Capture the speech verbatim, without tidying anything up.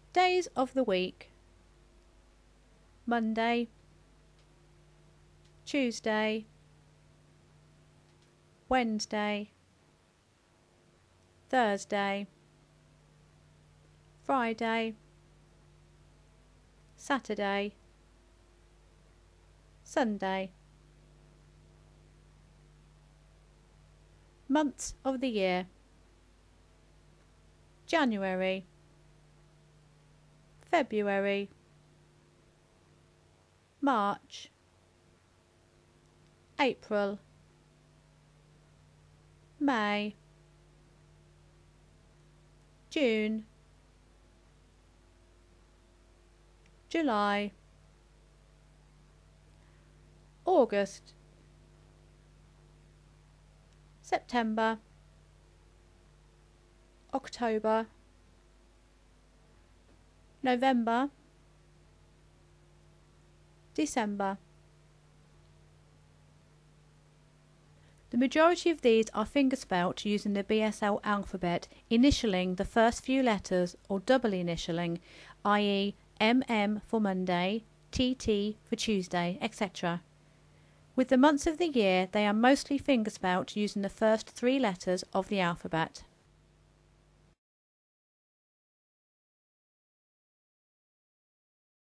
Days of the week: Monday, Tuesday, Wednesday, Thursday, Friday, Saturday, Sunday. Months of the year: January, February, March, April, May, June, July, August, September, October, November, December. The majority of these are fingerspelt using the B S L alphabet, initialing the first few letters or double initialing, that is M M for Monday, T T for Tuesday, et cetera. With the months of the year, they are mostly fingerspelt using the first three letters of the alphabet.